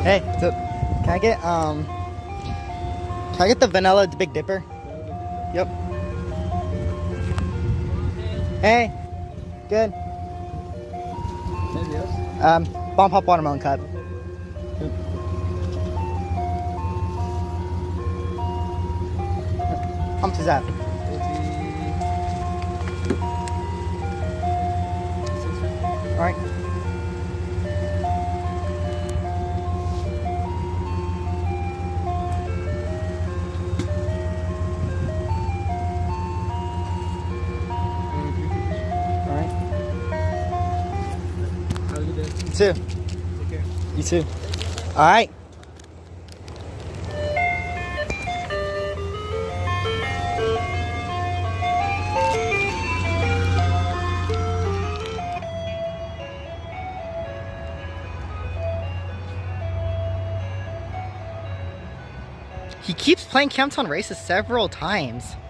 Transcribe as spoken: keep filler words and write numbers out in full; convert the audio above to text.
Hey, so can I get um can I get the vanilla Big Dipper? Yep. Hey, good. Anything else? Um, Bomb Pop Watermelon Cup. Yep. How much is that? All right. Have a good day. You too. Take care. You too. All right. He keeps playing Camptown Races several times.